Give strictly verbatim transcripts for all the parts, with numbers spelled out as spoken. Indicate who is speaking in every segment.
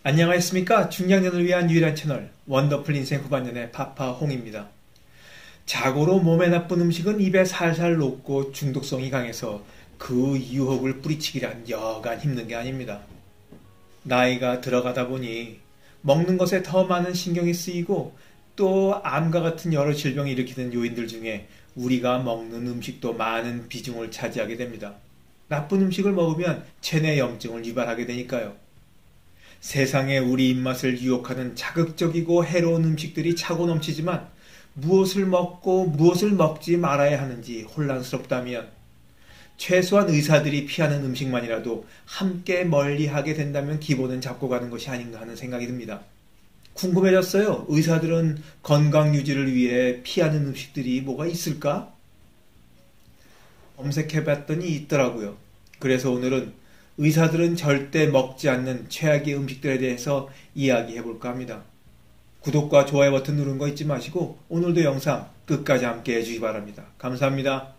Speaker 1: 안녕하십니까. 중장년을 위한 유일한 채널 원더풀 인생 후반년의 파파홍입니다. 자고로 몸에 나쁜 음식은 입에 살살 녹고 중독성이 강해서 그 유혹을 뿌리치기란 여간 힘든 게 아닙니다. 나이가 들어가다 보니 먹는 것에 더 많은 신경이 쓰이고 또 암과 같은 여러 질병을 일으키는 요인들 중에 우리가 먹는 음식도 많은 비중을 차지하게 됩니다. 나쁜 음식을 먹으면 체내 염증을 유발하게 되니까요. 세상에 우리 입맛을 유혹하는 자극적이고 해로운 음식들이 차고 넘치지만 무엇을 먹고 무엇을 먹지 말아야 하는지 혼란스럽다면 최소한 의사들이 피하는 음식만이라도 함께 멀리하게 된다면 기본은 잡고 가는 것이 아닌가 하는 생각이 듭니다. 궁금해졌어요. 의사들은 건강 유지를 위해 피하는 음식들이 뭐가 있을까? 검색해봤더니 있더라고요. 그래서 오늘은 의사들은 절대 먹지 않는 최악의 음식들에 대해서 이야기해볼까 합니다. 구독과 좋아요 버튼 누른 거 잊지 마시고 오늘도 영상 끝까지 함께 해주시기 바랍니다. 감사합니다.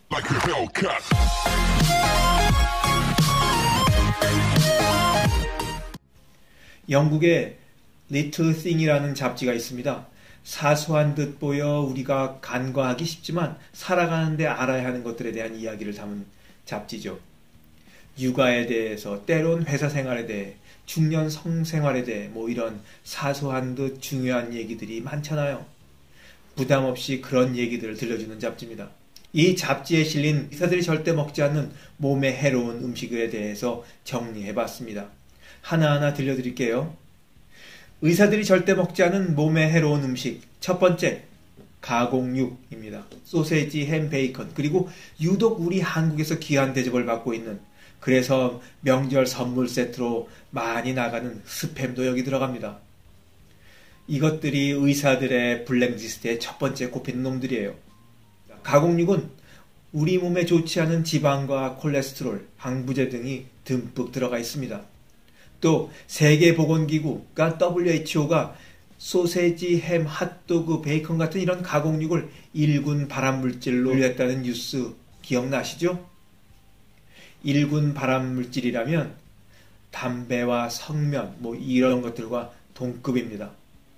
Speaker 1: 영국의 Little Thing이라는 잡지가 있습니다. 사소한 듯 보여 우리가 간과하기 쉽지만 살아가는데 알아야 하는 것들에 대한 이야기를 담은 잡지죠. 육아에 대해서, 때론 회사 생활에 대해, 중년 성생활에 대해 뭐 이런 사소한 듯 중요한 얘기들이 많잖아요. 부담 없이 그런 얘기들을 들려주는 잡지입니다. 이 잡지에 실린 의사들이 절대 먹지 않는 몸에 해로운 음식에 대해서 정리해봤습니다. 하나하나 들려드릴게요. 의사들이 절대 먹지 않은 몸에 해로운 음식. 첫 번째, 가공육입니다. 소세지, 햄, 베이컨, 그리고 유독 우리 한국에서 귀한 대접을 받고 있는, 그래서 명절 선물 세트로 많이 나가는 스팸도 여기 들어갑니다. 이것들이 의사들의 블랙리스트의 첫 번째 꼽히는 놈들이에요. 가공육은 우리 몸에 좋지 않은 지방과 콜레스테롤, 방부제 등이 듬뿍 들어가 있습니다. 또 세계보건기구가 더블유에이치오가 소세지, 햄, 핫도그, 베이컨 같은 이런 가공육을 일군 발암물질로 분류했다는 뉴스 기억나시죠? 일군 발암물질이라면 담배와 성면, 뭐 이런 것들과 동급입니다.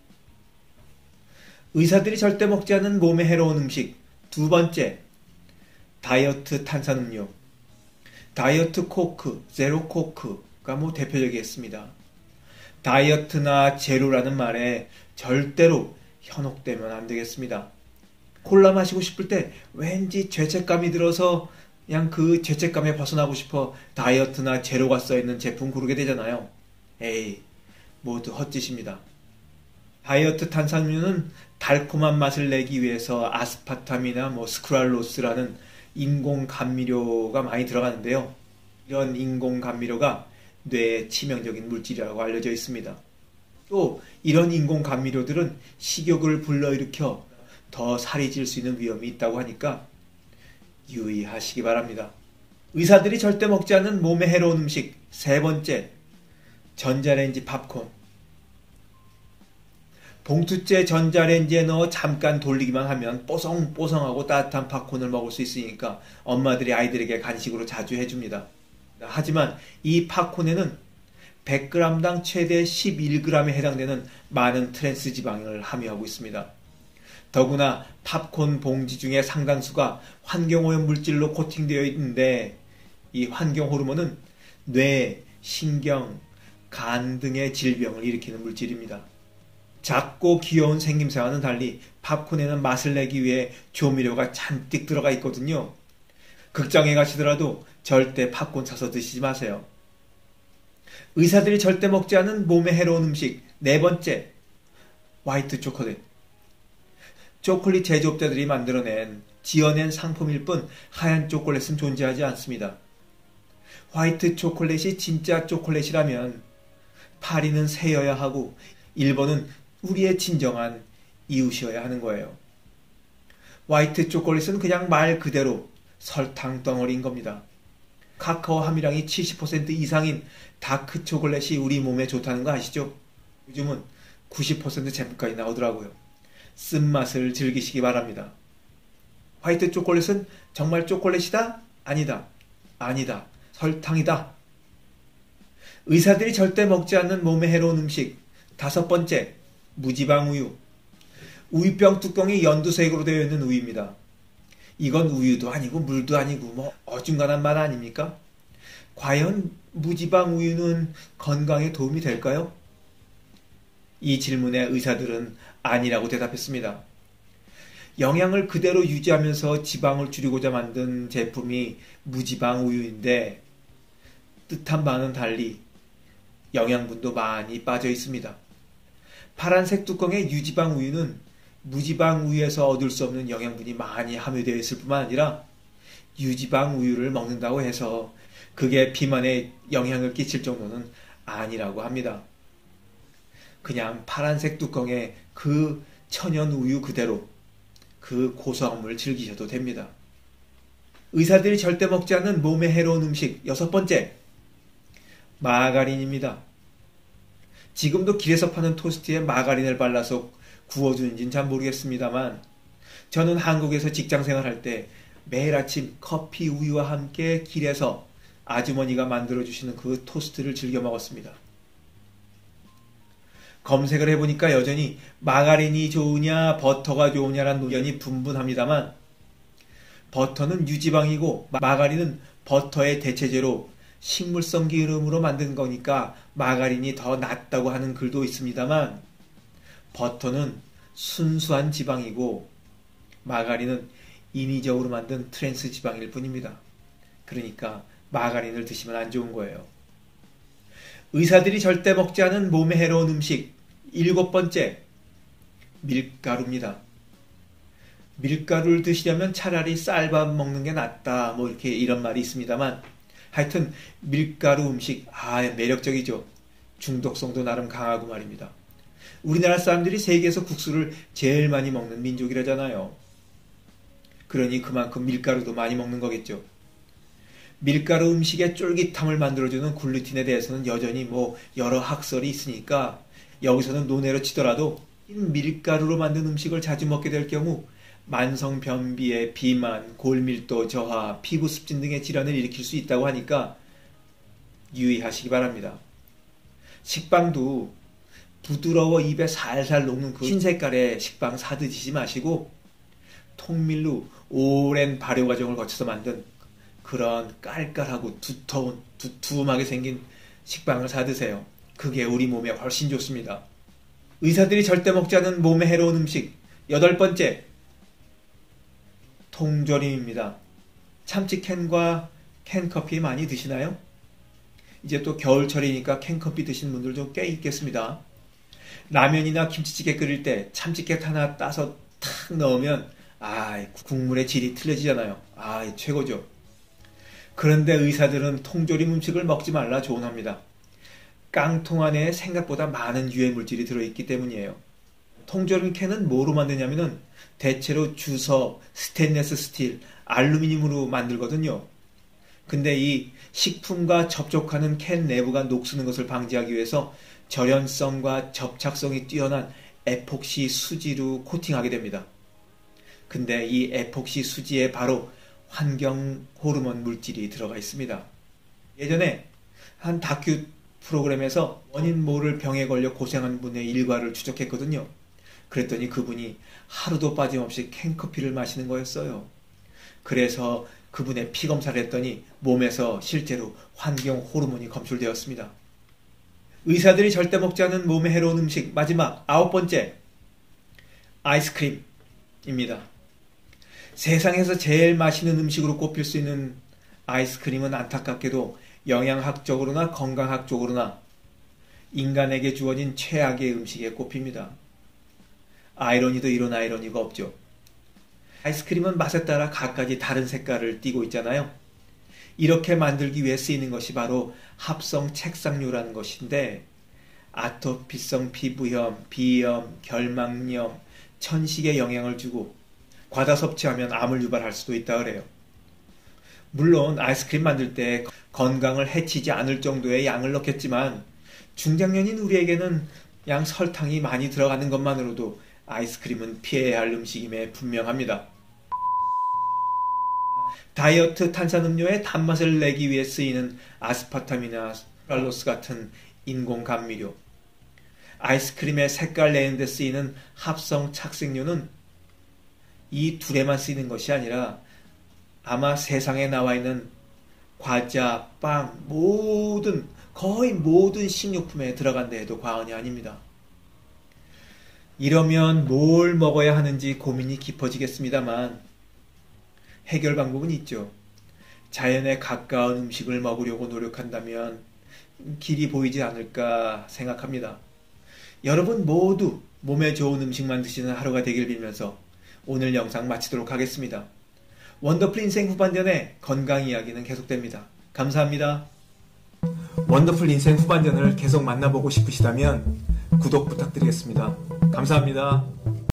Speaker 1: 의사들이 절대 먹지 않는 몸에 해로운 음식. 두 번째, 다이어트 탄산음료. 다이어트 코크, 제로 코크가 뭐 대표적이겠습니다. 다이어트나 제로라는 말에 절대로 현혹되면 안 되겠습니다. 콜라 마시고 싶을 때 왠지 죄책감이 들어서 그냥 그 죄책감에 벗어나고 싶어 다이어트나 제로가 써있는 제품 고르게 되잖아요. 에이, 모두 헛짓입니다. 다이어트 탄산음료는 달콤한 맛을 내기 위해서 아스파탐이나 뭐 스크랄로스라는 인공 감미료가 많이 들어가는데요. 이런 인공 감미료가 뇌에 치명적인 물질이라고 알려져 있습니다. 또 이런 인공 감미료들은 식욕을 불러일으켜 더 살이 찔 수 있는 위험이 있다고 하니까 유의하시기 바랍니다. 의사들이 절대 먹지 않는 몸에 해로운 음식. 세 번째, 전자레인지 팝콘. 봉투째 전자레인지에 넣어 잠깐 돌리기만 하면 뽀송뽀송하고 따뜻한 팝콘을 먹을 수 있으니까 엄마들이 아이들에게 간식으로 자주 해줍니다. 하지만 이 팝콘에는 백 그램당 최대 십일 그램에 해당되는 많은 트랜스 지방을 함유하고 있습니다. 더구나 팝콘 봉지 중에 상당수가 환경오염 물질로 코팅되어 있는데 이 환경 호르몬은 뇌, 신경, 간 등의 질병을 일으키는 물질입니다. 작고 귀여운 생김새와는 달리 팝콘에는 맛을 내기 위해 조미료가 잔뜩 들어가 있거든요. 극장에 가시더라도 절대 팝콘 사서 드시지 마세요. 의사들이 절대 먹지 않은 몸에 해로운 음식. 네 번째, 화이트 초콜릿. 초콜릿 제조업자들이 만들어낸, 지어낸 상품일 뿐 하얀 초콜릿은 존재하지 않습니다. 화이트 초콜릿이 진짜 초콜릿이라면 파리는 새여야 하고 일본은 우리의 진정한 이웃이어야 하는 거예요. 화이트 초콜릿은 그냥 말 그대로 설탕 덩어리인 겁니다. 카카오 함유량이 칠십 퍼센트 이상인 다크 초콜릿이 우리 몸에 좋다는 거 아시죠? 요즘은 구십 퍼센트 제품까지 나오더라고요. 쓴맛을 즐기시기 바랍니다. 화이트 초콜릿은 정말 초콜릿이다? 아니다. 아니다. 설탕이다. 의사들이 절대 먹지 않는 몸에 해로운 음식. 다섯 번째, 무지방 우유. 우유병 뚜껑이 연두색으로 되어 있는 우유입니다. 이건 우유도 아니고 물도 아니고 뭐 어중간한 말 아닙니까? 과연 무지방 우유는 건강에 도움이 될까요? 이 질문에 의사들은 아니라고 대답했습니다. 영양을 그대로 유지하면서 지방을 줄이고자 만든 제품이 무지방 우유인데 뜻한 바는 달리 영양분도 많이 빠져 있습니다. 파란색 뚜껑의 유지방 우유는 무지방 우유에서 얻을 수 없는 영양분이 많이 함유되어 있을 뿐만 아니라 유지방 우유를 먹는다고 해서 그게 비만에 영향을 끼칠 정도는 아니라고 합니다. 그냥 파란색 뚜껑의 그 천연 우유 그대로 그 고소함을 즐기셔도 됩니다. 의사들이 절대 먹지 않는 몸에 해로운 음식 여섯 번째, 마가린입니다. 지금도 길에서 파는 토스트에 마가린을 발라서 구워주는지는 잘 모르겠습니다만 저는 한국에서 직장생활할 때 매일 아침 커피 우유와 함께 길에서 아주머니가 만들어주시는 그 토스트를 즐겨 먹었습니다. 검색을 해보니까 여전히 마가린이 좋으냐 버터가 좋으냐라는 의견이 분분합니다만 버터는 유지방이고 마가린은 버터의 대체제로 식물성 기름으로 만든 거니까 마가린이 더 낫다고 하는 글도 있습니다만 버터는 순수한 지방이고 마가린은 인위적으로 만든 트랜스 지방일 뿐입니다. 그러니까 마가린을 드시면 안 좋은 거예요. 의사들이 절대 먹지 않은 몸에 해로운 음식 일곱 번째, 밀가루입니다. 밀가루를 드시려면 차라리 쌀밥 먹는 게 낫다 뭐 이렇게 이런 말이 있습니다만 하여튼 밀가루 음식 아 매력적이죠. 중독성도 나름 강하고 말입니다. 우리나라 사람들이 세계에서 국수를 제일 많이 먹는 민족이라잖아요. 그러니 그만큼 밀가루도 많이 먹는 거겠죠. 밀가루 음식의 쫄깃함을 만들어주는 글루틴에 대해서는 여전히 뭐 여러 학설이 있으니까 여기서는 논외로 치더라도 밀가루로 만든 음식을 자주 먹게 될 경우 만성 변비에 비만, 골밀도 저하, 피부 습진 등의 질환을 일으킬 수 있다고 하니까 유의하시기 바랍니다. 식빵도 부드러워 입에 살살 녹는 그 흰 색깔의 식빵 사 드시지 마시고 통밀로 오랜 발효 과정을 거쳐서 만든 그런 깔깔하고 두터운, 두툼하게 생긴 식빵을 사 드세요. 그게 우리 몸에 훨씬 좋습니다. 의사들이 절대 먹지 않은 몸에 해로운 음식 여덟 번째, 통조림입니다. 참치캔과 캔커피 많이 드시나요? 이제 또 겨울철이니까 캔커피 드시는 분들도 꽤 있겠습니다. 라면이나 김치찌개 끓일 때 참치캔 하나 따서 탁 넣으면 아 국물의 질이 틀려지잖아요. 아 최고죠. 그런데 의사들은 통조림 음식을 먹지 말라 조언합니다. 깡통 안에 생각보다 많은 유해 물질이 들어있기 때문이에요. 통조림 캔은 뭐로 만드냐면은 대체로 주석, 스테인리스 스틸, 알루미늄으로 만들거든요. 근데 이 식품과 접촉하는 캔 내부가 녹쓰는 것을 방지하기 위해서 절연성과 접착성이 뛰어난 에폭시 수지로 코팅하게 됩니다. 근데 이 에폭시 수지에 바로 환경 호르몬 물질이 들어가 있습니다. 예전에 한 다큐 프로그램에서 원인 모를 병에 걸려 고생한 분의 일과를 추적했거든요. 그랬더니 그분이 하루도 빠짐없이 캔커피를 마시는 거였어요. 그래서 그분의 피 검사를 했더니 몸에서 실제로 환경 호르몬이 검출되었습니다. 의사들이 절대 먹지 않은 몸에 해로운 음식 마지막 아홉 번째, 아이스크림입니다. 세상에서 제일 맛있는 음식으로 꼽힐 수 있는 아이스크림은 안타깝게도 영양학적으로나 건강학적으로나 인간에게 주어진 최악의 음식에 꼽힙니다. 아이러니도 이런 아이러니가 없죠. 아이스크림은 맛에 따라 각가지 다른 색깔을 띠고 있잖아요. 이렇게 만들기 위해 쓰이는 것이 바로 합성 책상류라는 것인데 아토피성 피부염, 비염, 결막염, 천식에 영향을 주고 과다 섭취하면 암을 유발할 수도 있다 그래요. 물론 아이스크림 만들 때 건강을 해치지 않을 정도의 양을 넣겠지만 중장년인 우리에게는 양 설탕이 많이 들어가는 것만으로도 아이스크림은 피해야 할 음식임에 분명합니다. 다이어트 탄산음료의 단맛을 내기 위해 쓰이는 아스파탐이나 랄로스 같은 인공 감미료, 아이스크림의 색깔 내는 데 쓰이는 합성 착색료는 이 둘에만 쓰이는 것이 아니라 아마 세상에 나와 있는 과자, 빵, 모든, 거의 모든 식료품에 들어간다 해도 과언이 아닙니다. 이러면 뭘 먹어야 하는지 고민이 깊어지겠습니다만 해결 방법은 있죠. 자연에 가까운 음식을 먹으려고 노력한다면 길이 보이지 않을까 생각합니다. 여러분 모두 몸에 좋은 음식만 드시는 하루가 되길 빌면서 오늘 영상 마치도록 하겠습니다. 원더풀 인생 후반전의 건강 이야기는 계속됩니다. 감사합니다. 원더풀 인생 후반전을 계속 만나보고 싶으시다면 구독 부탁드리겠습니다. 감사합니다.